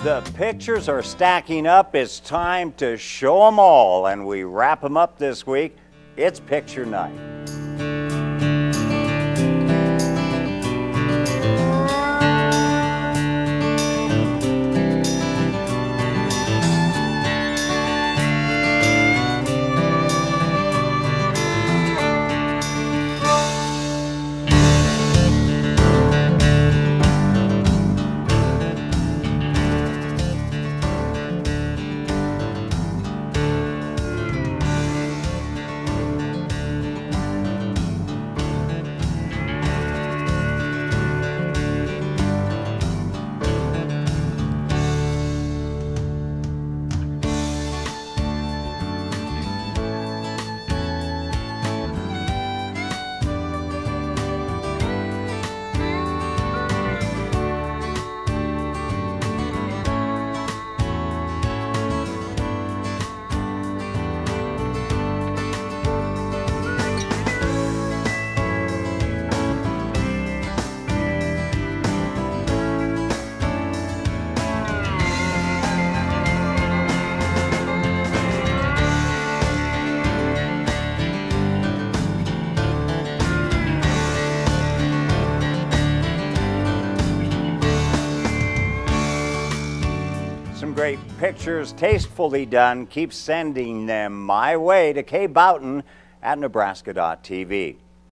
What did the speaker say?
The pictures are stacking up. It's time to show them all, and we wrap them up this week. It's picture night. Great pictures, tastefully done. Keep sending them my way to Kay Boughton at Nebraska.tv.